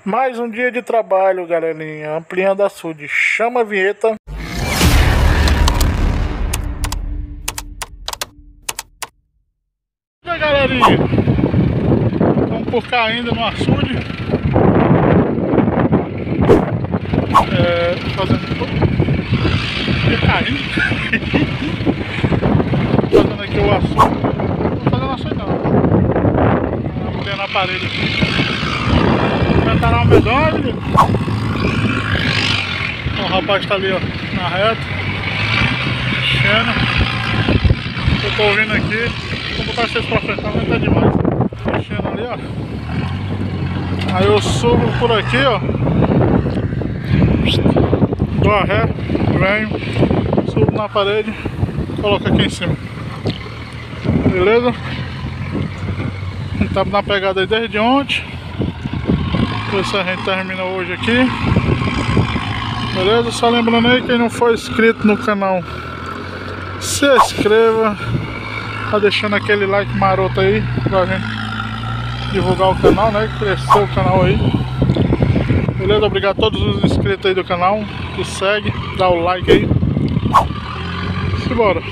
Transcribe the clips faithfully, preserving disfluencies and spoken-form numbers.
Mais um dia de trabalho, galerinha. Ampliando açude. Chama a vinheta. E aí, galerinha? Estamos por cá ainda no açude. É, fazendo... Caindo. Fazendo aqui o açude. Não tô fazendo açude não. Ampliando a parede aqui. Cantará um medonho. O rapaz tá ali, ó, na reta, mexendo. Eu tô ouvindo aqui. Vou botar vocês pra frente, não tá demais. Mexendo ali, ó. Aí eu subo por aqui, ó. Dou a ré, venho, subo na parede, coloco aqui em cima. Beleza? Estamos na pegada aí desde ontem. Ver se a gente termina hoje aqui. Beleza? Só lembrando aí, quem não for inscrito no canal, se inscreva. Tá deixando aquele like maroto aí pra gente divulgar o canal, né? Crescer o canal aí. Beleza? Obrigado a todos os inscritos aí do canal. Que segue, dá o like aí. Simbora.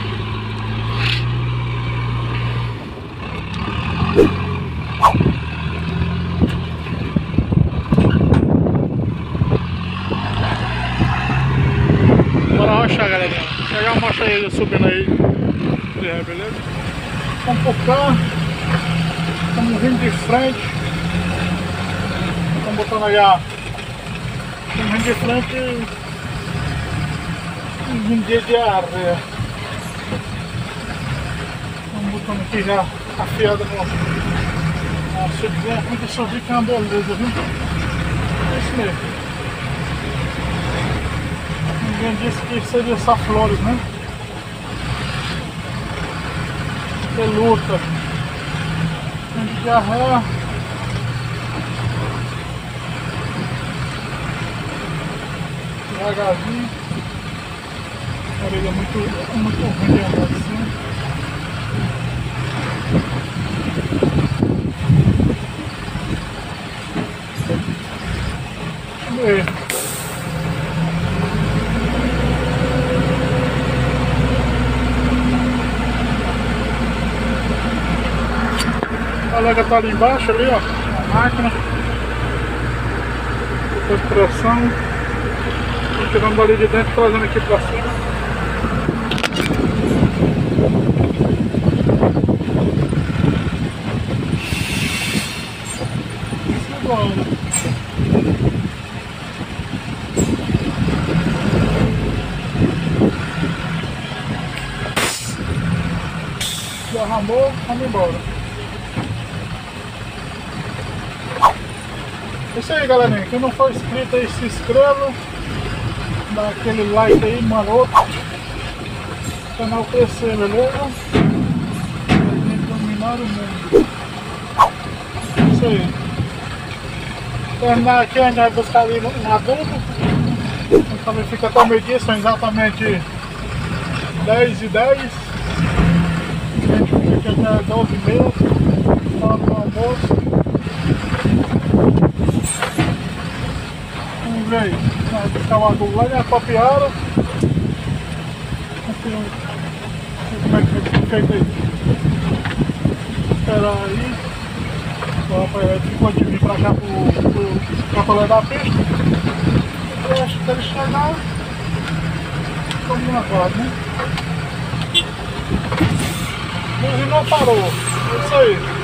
Bora rochar, galera. Pegar uma mostra aí subindo aí. É, beleza? Vamos por cá. Estamos vindo de frente. Estamos botando aí a. Estamos vindo de frente. Um dia de areia. Estamos botando aqui já afiada no. A subidinha. Muita subir que é uma beleza, viu? É isso mesmo. Ninguém disse que seria só flores, né? Que luta. Tem de diarreia. Devagarzinho. A orelha é muito, muito ruim de andar assim. Vamos ver. A lega tá ali embaixo, ali ó, a máquina. Depois pressão. Tô tirando ali de dentro e trazendo aqui pra cima. Segura. Derramou, vamos embora. É isso aí, galerinha. Quem não for inscrito aí, se inscreva. Dá aquele like aí, maroto. O canal crescer, beleza? Tem que dominar o mundo. É isso aí. Terminar aqui, a gente vai buscar ali um adubo. Também fica até o meio-dia, são exatamente dez e dez. A gente fica aqui até doze e meia. Hora do almoço. Vamos ver aí. Vai buscar o adubo lá na Copiara. Vamos ver como é que vai ser feito aí. Esperar aí. O rapaz ficou de vir pra cá pro, pro capolé da pista. Eu acho que ele chegar. Vamos na quadra, né? O não parou. É isso aí.